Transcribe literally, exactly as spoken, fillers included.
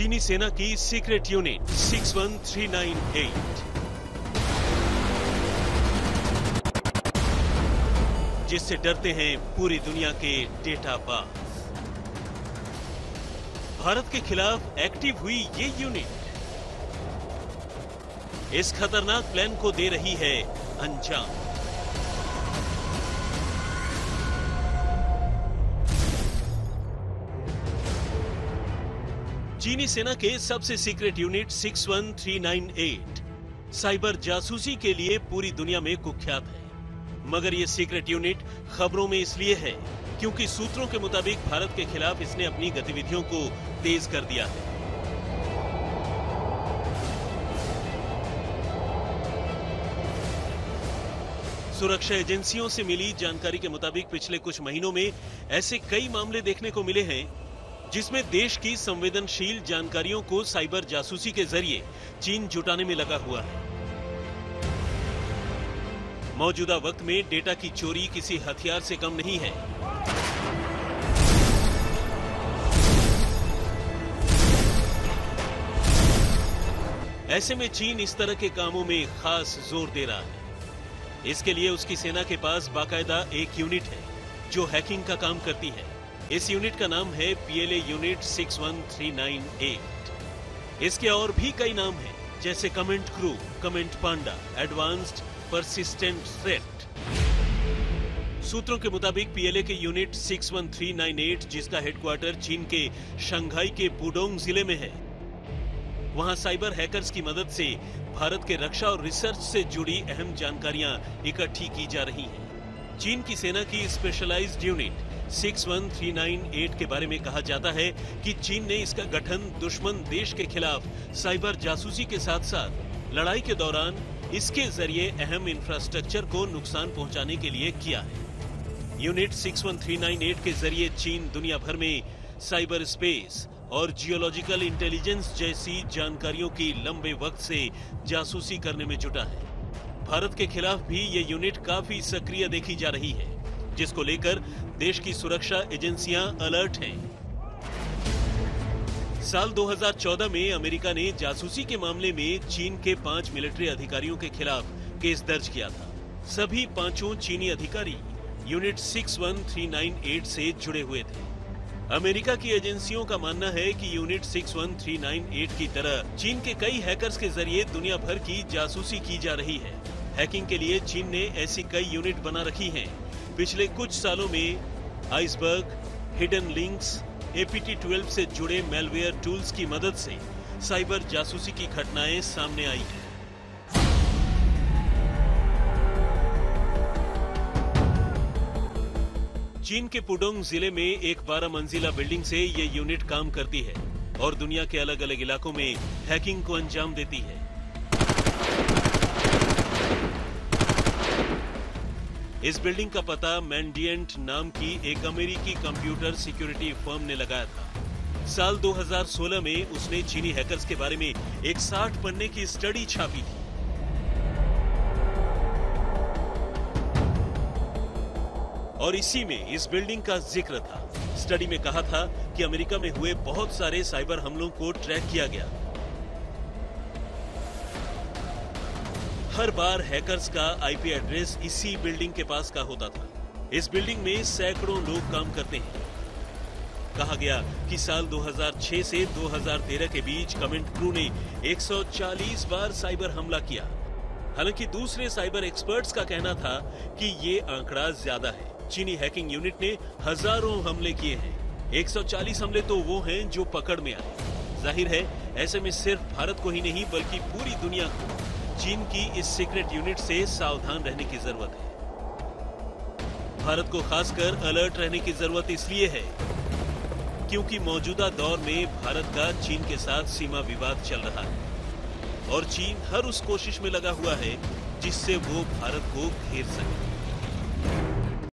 चीनी सेना की secret unit six one three nine eight, जिससे डरते हैं पूरी दुनिया के डेटाबाज। भारत के खिलाफ एक्टिव हुई ये यूनिट इस खतरनाक प्लान को दे रही है अंजाम। चीनी सेना के सबसे secret unit six one three nine eight cyber जासूसी के लिए पूरी दुनिया में कुख्यात है। मगर यह सीक्रेट यूनिट खबरों में इसलिए है क्योंकि सूत्रों के मुताबिक भारत के खिलाफ इसने अपनी गतिविधियों को तेज कर दिया है। सुरक्षा एजेंसियों से मिली जानकारी के मुताबिक पिछले कुछ महीनों में ऐसे कई मामले देखने को मिले हैं जिसमें देश की संवेदनशील जानकारियों को साइबर जासूसी के जरिए चीन जुटाने में लगा हुआ है। मौजूदा वक्त में डेटा की चोरी किसी हथियार से कम नहीं है। ऐसे में चीन इस तरह के कामों में खास जोर दे रहा है। इसके लिए उसकी सेना के पास बाकायदा एक यूनिट है जो हैकिंग का काम करती है। इस यूनिट का नाम है PLA unit six one three nine eight. इसके और भी कई नाम हैं जैसे comment crew, comment panda, advanced persistent threat. सूत्रों के मुताबिक पीएलए के unit six one three nine eight, जिसका हेडक्वार्टर चीन के शंघाई के पुडोंग जिले में है, वहां साइबर हैकर्स की मदद से भारत के रक्षा और रिसर्च से जुड़ी अहम जानकारियां इकट्ठी की जा रही हैं। चीन की सेना की specialised unit six one three nine eight के बारे में कहा जाता है कि चीन ने इसका गठन दुश्मन देश के खिलाफ साइबर जासूसी के साथ साथ लड़ाई के दौरान इसके जरिए अहम इंफ्रास्ट्रक्चर को नुकसान पहुंचाने के लिए किया है। Unit six one three nine eight के जरिए चीन दुनिया भर में साइबर स्पेस और जियोलॉजिकल इंटेलिजेंस जैसी जानकारियों की लंबे वक्त से जासूसी करने में जुटा है। भारत के खिलाफ भी ये यूनिट काफी सक्रिय देखी जा रही है, जिसको लेकर देश की सुरक्षा एजेंसियां अलर्ट हैं। साल दो हज़ार चौदह में अमेरिका ने जासूसी के मामले में चीन के पांच मिलिट्री अधिकारियों के खिलाफ केस दर्ज किया था। सभी पांचों चीनी अधिकारी unit six one three nine eight से जुड़े हुए थे। अमेरिका की एजेंसियों का मानना है कि unit six one three nine eight की तरह चीन के कई हैकर्स के जरिए दुनिया भर की जासूसी की जा रही है। हैकिंग के लिए चीन ने ऐसी कई यूनिट बना रखी हैं। पिछले कुछ सालों में iceberg, hidden links, A P T twelve से जुड़े मेलवेयर टूल्स की मदद से साइबर जासूसी की घटनाएं सामने आई हैं। चीन के पुडोंग जिले में एक बारह मंजिला बिल्डिंग से ये यूनिट काम करती है और दुनिया के अलग अलग इलाकों में हैकिंग को अंजाम देती है। इस बिल्डिंग का पता मैंडिएंट नाम की एक अमेरिकी कंप्यूटर सिक्योरिटी फर्म ने लगाया था। साल दो हज़ार सोलह में उसने चीनी हैकर्स के बारे में एक साठ पन्ने की स्टडी छापी थी। और इसी में इस बिल्डिंग का जिक्र था। स्टडी में कहा था कि अमेरिका में हुए बहुत सारे साइबर हमलों को ट्रैक किया गया। हर बार हैकर्स का आईपी एड्रेस इसी बिल्डिंग के पास का होता था। इस बिल्डिंग में सैकड़ों लोग काम करते हैं। कहा गया कि साल दो हज़ार छह से दो हज़ार तेरह के बीच कमेंट क्रू ने एक सौ चालीस बार साइबर हमला किया। हालांकि दूसरे साइबर एक्सपर्ट्स का कहना था कि ये आंकड़ा ज्यादा है। चीनी हैकिंग यूनिट ने हजारों हमले किए हैं। एक सौ चालीस हमले तो वो हैं जो पकड़ में आए। जाहिर है ऐसे में सिर्फ भारत को ही नहीं बल्कि पूरी दुनिया को चीन की इस सीक्रेट यूनिट से सावधान रहने की जरूरत है। भारत को खासकर अलर्ट रहने की जरूरत इसलिए है क्योंकि मौजूदा दौर में भारत का चीन के साथ सीमा विवाद चल रहा है और चीन हर उस कोशिश में लगा हुआ है जिससे वो भारत को घेर सके।